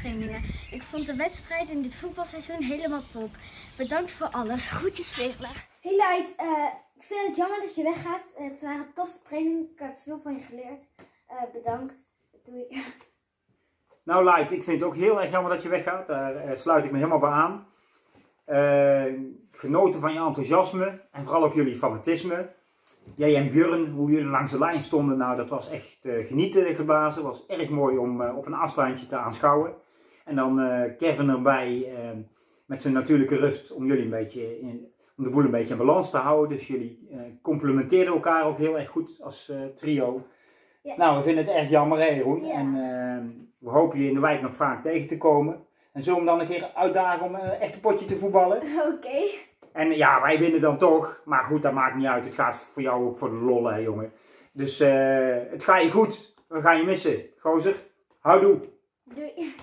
trainingen. Ik vond de wedstrijd in dit voetbalseizoen helemaal top. Bedankt voor alles. Groetjes, Veerle. Hey Light, ik vind het jammer dat je weggaat. Het waren toffe trainingen. Ik heb veel van je geleerd. Bedankt. Doei. Nou Light, ik vind het ook heel erg jammer dat je weggaat. Daar sluit ik me helemaal bij aan. Genoten van je enthousiasme en vooral ook jullie fanatisme. Jij en Björn, hoe jullie langs de lijn stonden, nou dat was echt genieten geblazen. Het was erg mooi om op een afstandje te aanschouwen. En dan Kevin erbij met zijn natuurlijke rust om jullie een beetje om de boel een beetje in balans te houden. Dus jullie complementeerden elkaar ook heel erg goed als trio. Ja. Nou, we vinden het erg jammer, hè, Jeroen? Ja. En we hopen je in de wijk nog vaak tegen te komen. En zullen we hem dan een keer uitdagen om echt een potje te voetballen? Oké. En ja, wij winnen dan toch. Maar goed, dat maakt niet uit. Het gaat voor jou ook voor de lol, hè, jongen. Dus het gaat je goed. We gaan je missen. Gozer, houdoe. Doei.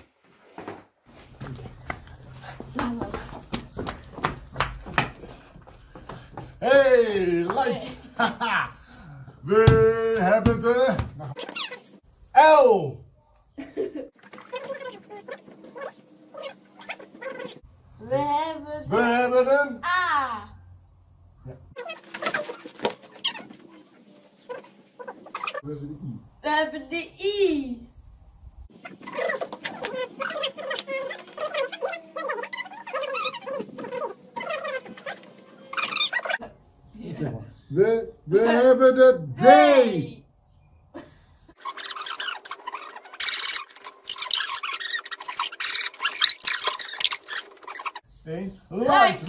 Hey, Light! Haha. We hebben de L. We We hebben een A. We hebben de I. We hebben de I. Zeg maar. We hebben de D. Eén. Light.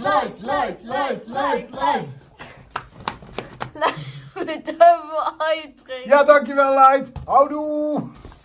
Double eye trainen. Ja, dankjewel, Light. Houdoe.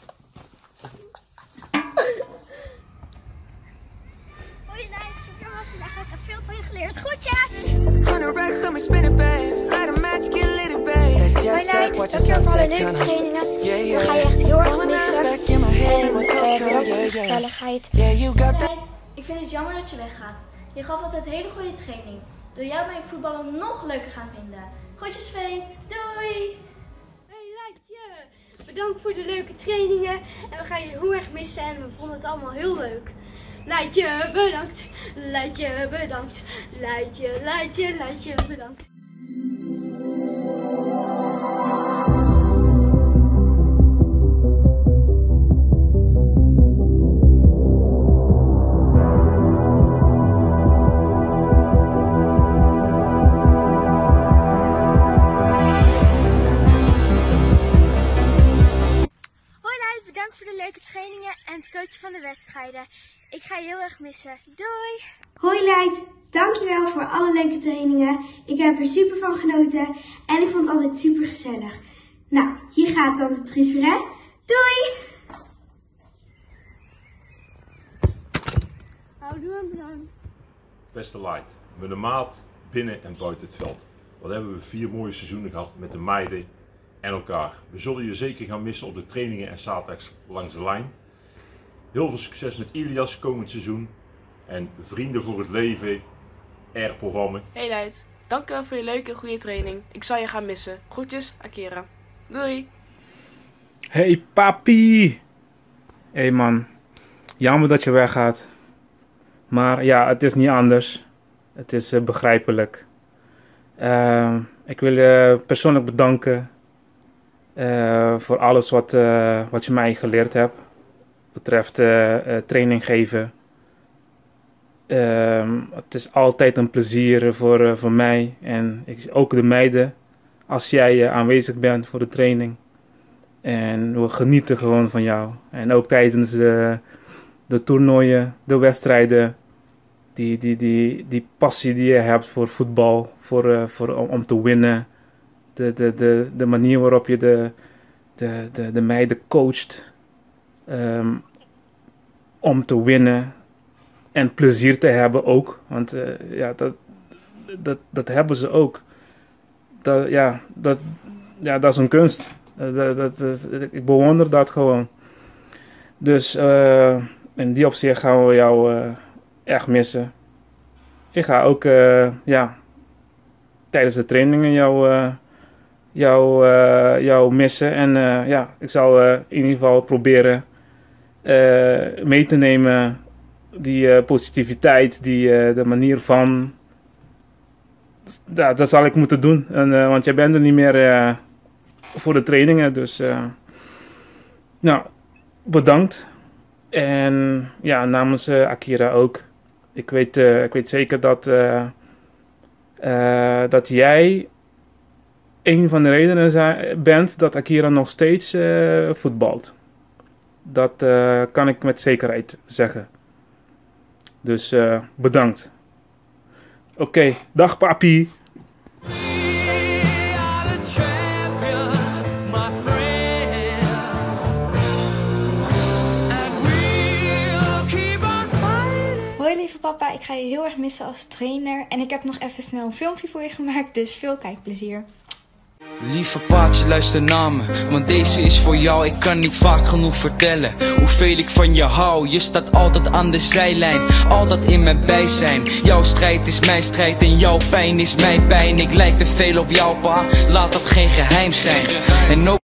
Hoi Light, super was vandaag. Ik heb veel van je geleerd. Groetjes! 100 racks on me, spin it, babe. Light a match, get lit, it, babe. That Hoi jet set, Light, watch the dankjewel voor alle sunset, leuke kinda. trainingen. Yeah, Dan ga je yeah. echt heel erg Rolling eyes missen. back in my head, En my toes, heel girl, erg yeah, yeah. gezelligheid. Yeah, you got that. Light, ik vind het jammer dat je weggaat. Je gaf altijd hele goede training. Door jou ben ik voetballen nog leuker gaan vinden. Groetjes Vee, doei! Hey Lightje, bedankt voor de leuke trainingen. En we gaan je heel erg missen en we vonden het allemaal heel leuk. Lightje, bedankt. Lightje, bedankt. Lightje, bedankt. Bedankt voor de leuke trainingen en het coachen van de wedstrijden. Ik ga je heel erg missen. Doei! Hoi Light, dankjewel voor alle leuke trainingen. Ik heb er super van genoten en ik vond het altijd super gezellig. Nou, hier gaat dan de transfer. Doei! Houdoe en bedankt. Beste Light, met de maat binnen en buiten het veld. Wat hebben we 4 mooie seizoenen gehad met de meiden en elkaar. We zullen je zeker gaan missen op de trainingen en zaterdags langs de lijn. Heel veel succes met Ilias komend seizoen. En Vrienden voor het Leven, R-programma. Hey Light, dankjewel voor je leuke en goede training. Ik zal je gaan missen. Groetjes, Akira. Doei! Hey papi! Hey man, jammer dat je weggaat. Maar ja, het is niet anders. Het is begrijpelijk. Ik wil je persoonlijk bedanken voor alles wat je mij geleerd hebt. Betreft training geven. Het is altijd een plezier voor mij en ook de meiden als jij aanwezig bent voor de training. En we genieten gewoon van jou. En ook tijdens de toernooien, de wedstrijden. Die passie die je hebt voor voetbal, om te winnen. De manier waarop je de meiden coacht. Om te winnen. En plezier te hebben ook. Want ja, dat hebben ze ook. Dat is een kunst. Ik bewonder dat gewoon. Dus in die opzicht gaan we jou echt missen. Ik ga ook tijdens de trainingen jou missen. En ik zal in ieder geval proberen mee te nemen. Die positiviteit, de manier van... Ja, dat zal ik moeten doen. Want jij bent er niet meer voor de trainingen. Dus nou, bedankt. En ja, namens Akira ook. Ik weet zeker dat jij een van de redenen bent dat Akira nog steeds voetbalt. Dat kan ik met zekerheid zeggen. Dus bedankt. Oké, dag papi. Hoi lieve papa, ik ga je heel erg missen als trainer. En ik heb nog even snel een filmpje voor je gemaakt, dus veel kijkplezier. Lieve paatje, luister naar me, want deze is voor jou. Ik kan niet vaak genoeg vertellen hoeveel ik van je hou. Je staat altijd aan de zijlijn, altijd in mijn bijzijn. Jouw strijd is mijn strijd en jouw pijn is mijn pijn. Ik lijk te veel op jou pa, laat dat geen geheim zijn. En ook